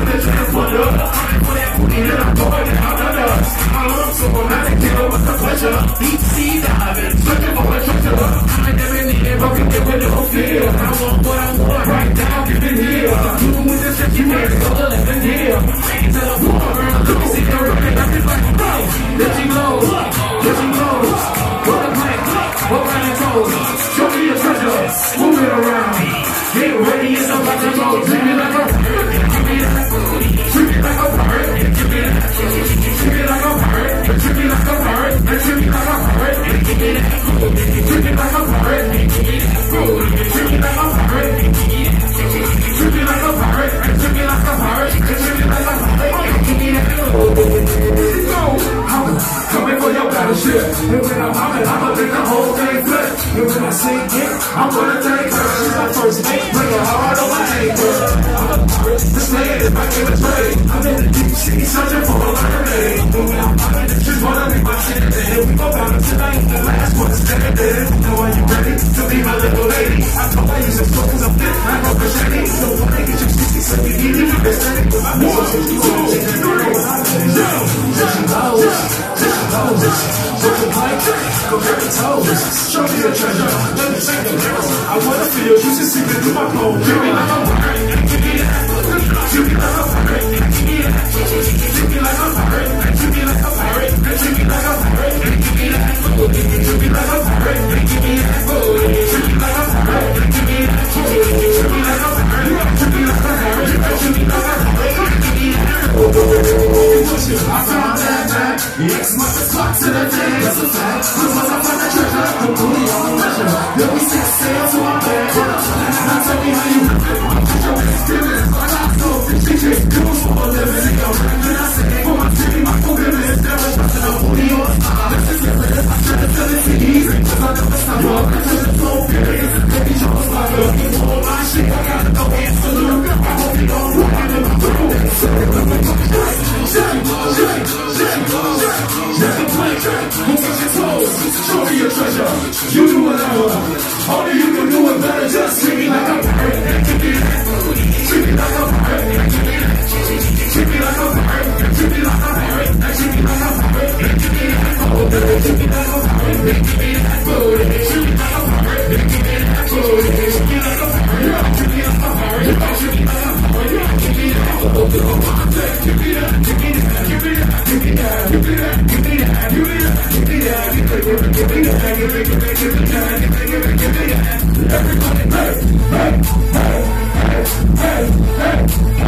that transporter. Coming for that booty that I'm going down under. I love so not to kill with the pleasure. Deep sea diving, searching for a treasure. I never need it, but we get with no fear. I want what I want right now, give it here. You with the shit you make, so the living here. Ain't to the floor, let me see the rocket. I feel like, bro, let you go, let you go. What a plank, what kind of toes? Show me your treasure, move it around. Get ready, it's about to go. Treat me like a bird, give me that food. Treat me like a bird, give me that food. Treat me like a bird, treat me like a bird, treat me like a bird, give me that food. Treat me like a bird, give me that food. Treat me like a bird, give me that food. Treat me like a bird, treat me like a bird, treat me like a bird, give me that food. No, I'm coming for your battleship. And when I'm hopping, I'ma make the whole thing flip. And when I sink it, I'm gonna take her. She's my first mate, bring her hard on my anchor. I'm a pirate, this land is back in the trade. I'm in the deep sea, searching for a mermaid. And when I'm hopping, she's wanna be my shit. And we go down tonight, the last one standing. Now are you ready to be my little lady? I know I use some focus of this, I know for shady. So when I get you 60, so you need it, you're standing with my music. 1, 2, 3, yo! There she goes, there she goes. Looking like, go grab the toes. Show me your treasure, let me take the mirror. I wanna feel you should see me through my phone. Treat me like a pirate, give me that. Treat me like a pirate, give me that. Treat me like a pirate, treat me like a pirate. Treat me like a pirate, give me that food. Treat me like a pirate, give me that food. Treat me like a pirate, give me that food. Treat me like a pirate, treat me like a pirate. Treat me like a pirate, give me that food. I found that back. Yes, what the clock to the day. That's a fact. Cause once I find the treasure, the booty on the measure. Then we set sail to our bed. Now tell me how you live it. I'm just your experience. Like I told you, she just do for a living. Then I say, for my city, my forgiveness. There is nothing on booty on the spot. This is different. I try to tell it to easy. Cause I never stop. You're a to the soul period. Baby, you're a slugger. You want my shit, I gotta go and salute. I hope you don't walk in my room. Show me your treasure. You do whatever. Only you can do it better. Just treat me like a pirate. Treat me like a pirate. Treat me like a pirate. Treat me like a pirate. Treat me like a pirate. Treat me like a pirate. Give me that food. Treat me like a pirate. Give me that food. Treat me like a pirate. Give me that food. Treat me like a pirate. Treat me like a pirate. Treat me like a pirate. Give me that food. Give me that. Give me that. Give me that. Give me that. Give me that. Give me that. Give me that. Everybody, hey, hey, hey, hey, hey, hey.